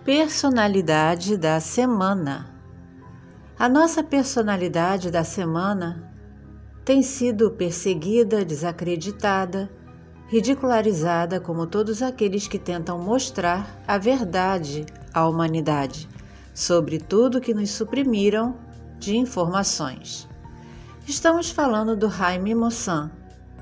Personalidade da semana. A nossa personalidade da semana tem sido perseguida, desacreditada, ridicularizada como todos aqueles que tentam mostrar a verdade à humanidade sobre tudo que nos suprimiram de informações. Estamos falando do Jaime Maussan.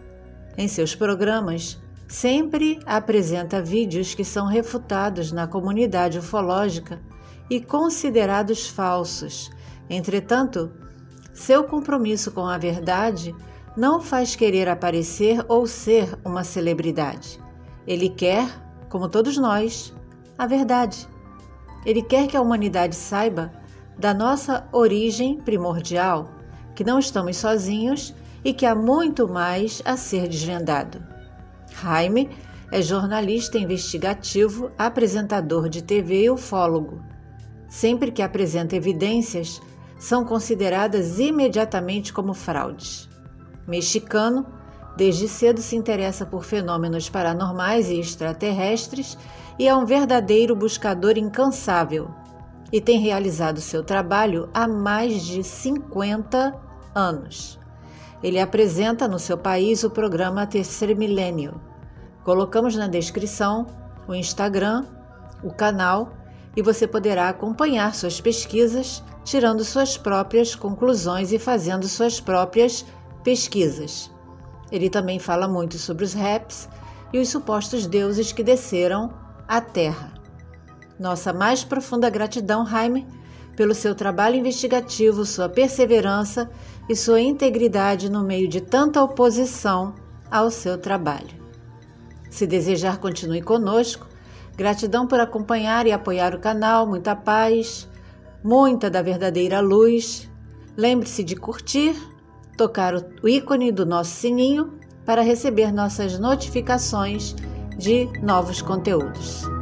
Em seus programas, sempre apresenta vídeos que são refutados na comunidade ufológica e considerados falsos. Entretanto, seu compromisso com a verdade não faz querer aparecer ou ser uma celebridade. Ele quer, como todos nós, a verdade. Ele quer que a humanidade saiba da nossa origem primordial, que não estamos sozinhos e que há muito mais a ser desvendado. Jaime é jornalista investigativo, apresentador de TV e ufólogo. Sempre que apresenta evidências, são consideradas imediatamente como fraudes. Mexicano, desde cedo se interessa por fenômenos paranormais e extraterrestres e é um verdadeiro buscador incansável e tem realizado seu trabalho há mais de 50 anos. Ele apresenta no seu país o programa Terceiro Milênio. Colocamos na descrição o Instagram, o canal, e você poderá acompanhar suas pesquisas, tirando suas próprias conclusões e fazendo suas próprias pesquisas. Ele também fala muito sobre os raps e os supostos deuses que desceram à Terra. Nossa mais profunda gratidão, Jaime, pelo seu trabalho investigativo, sua perseverança e sua integridade no meio de tanta oposição ao seu trabalho. Se desejar, continue conosco. Gratidão por acompanhar e apoiar o canal. Muita paz, muita da verdadeira luz. Lembre-se de curtir, tocar o ícone do nosso sininho para receber nossas notificações de novos conteúdos.